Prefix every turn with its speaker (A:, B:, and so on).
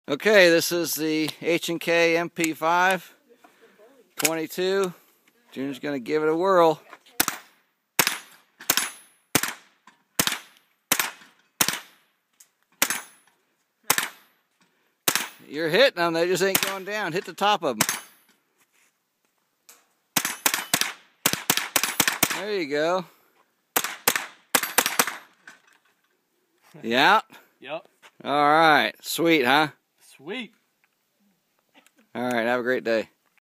A: Okay, this is the H&K Mp5 22. Junior's going to give it a whirl. You're hitting them, they just ain't going down. Hit the top of them. There you go. Yeah?
B: Yep.
A: All right. Sweet, huh?
B: Sweet.
A: All right, have a great day.